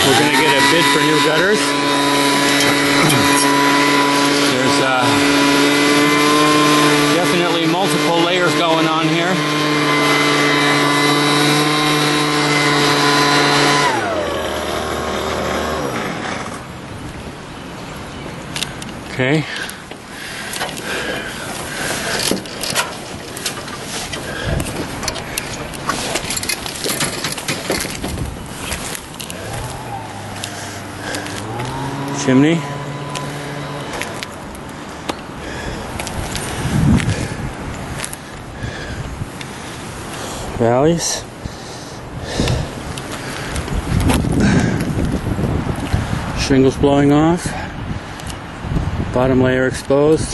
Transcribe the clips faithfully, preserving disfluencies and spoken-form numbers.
We're going to get a bid for new gutters. There's uh, definitely multiple layers going on here. Okay. Chimney. Valleys. Shingles blowing off. Bottom layer exposed.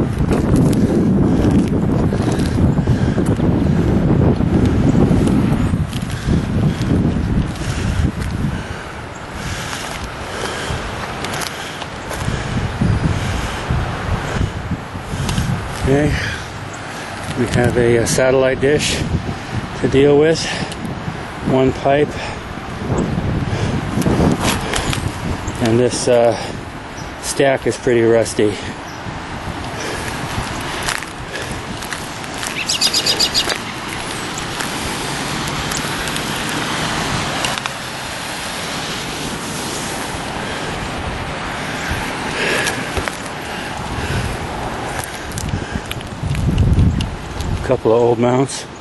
Okay, we have a, a satellite dish to deal with. One pipe, and this uh, stack is pretty rusty. Couple of old mounts.